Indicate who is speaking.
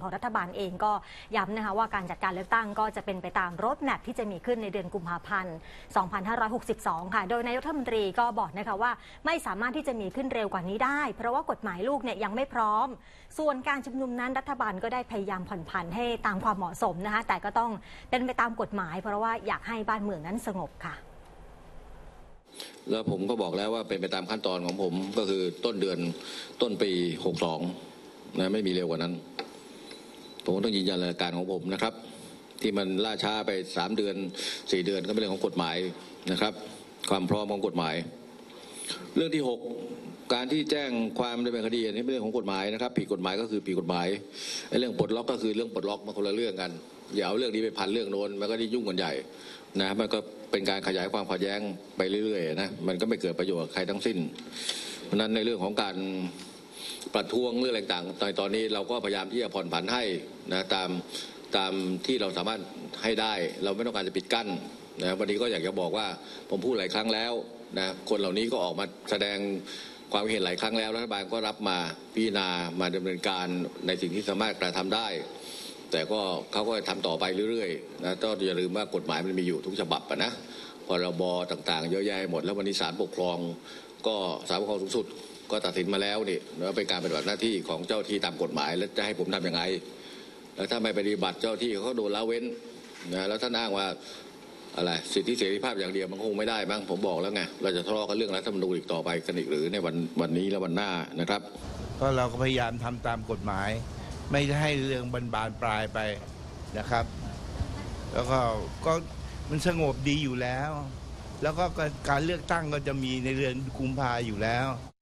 Speaker 1: ของรัฐบาลเองก็ย้ำนะคะว่าการจัดการเลือกตั้งก็จะเป็นไปตามรถแมพที่จะมีขึ้นในเดือนกุมภาพันธ์ 2562 ค่ะโดยนายกรัฐมนตรีก็บอกนะคะว่าไม่สามารถที่จะมีขึ้นเร็วกว่านี้ได้เพราะว่ากฎหมายลูกเนี่ยยังไม่พร้อมส่วนการชุมนุมนั้นรัฐบาลก็ได้พยายามผ่อนผันให้ตามความเหมาะสมนะคะแต่ก็ต้องเป็นไปตามกฎหมายเพราะว่าอยากให้บ้านเมืองนั้นสงบค่ะ
Speaker 2: แล้วผมก็บอกแล้วว่าเป็นไปตามขั้นตอนของผมก็คือต้นปี 62นะไม่มีเร็วกว่านั้นผมต้องยืนยันหลักการของผมนะครับที่มันล่าช้าไป3 เดือน 4 เดือนก็เป็นเรื่องของกฎหมายนะครับความพร้อมของกฎหมายเรื่องที่ 6การที่แจ้งความดำเนินคดีอันนี้เป็นเรื่องของกฎหมายนะครับผิดกฎหมายก็คือผิดกฎหมายเรื่องปลดล็อกก็คือเรื่องปลดล็อกมันคนละเรื่องกันอย่าเอาเรื่องนี้ไปพันเรื่องโน้นมันก็ได้ยุ่งกันใหญ่นะมันก็เป็นการขยายความขัดแย้งไปเรื่อยๆนะมันก็ไม่เกิดประโยชน์กับใครทั้งสิ้นเพราะนั้นในเรื่องของการประท้วงเรื่องต่างๆในตอนนี้เราก็พยายามที่จะผ่อนผันให้นะตามที่เราสามารถให้ได้เราไม่ต้องการจะปิดกั้นนะวันนี้ก็อยากจะบอกว่าผมพูดหลายครั้งแล้วนะคนเหล่านี้ก็ออกมาแสดงความเห็นหลายครั้งแล้วรัฐบาลก็รับมาพิจารณามาดำเนินการในสิ่งที่สามารถกระทำได้แต่ก็เขาก็ทำต่อไปเรื่อยๆนะต้องอย่าลืมว่ากฎหมายมันมีอยู่ทุกฉบับนะพรบต่างๆเยอะแยะหมดแล้ววันนี้ศาลปกครองก็ศาลปกครองสูงสุดก็ตัดสินมาแล้วนี่ว่าเป็นการปฏิบัติหน้าที่ของเจ้าที่ตามกฎหมายแล้วจะให้ผมทำยังไงแล้วถ้าไม่ปฏิบัติเจ้าที่เขาโดนละเว้นนะแล้วท่านอ้างว่าอะไรสิทธิเสรีภาพอย่างเดียวมันคงไม่ได้บ้างผมบอกแล้วไงเราจะทะเลาะกันเรื่องรัฐธรรมนูญอีกต่อไปกันอีกหรือในวันนี้และวันหน้านะครับ
Speaker 3: ก็เราก็พยายามทำตามกฎหมายไม่ให้เรื่องบานปลายไปนะครับแล้วก็มันสงบดีอยู่แล้วแล้วก็การเลือกตั้งก็จะมีในเดือนกุมภาอยู่แล้ว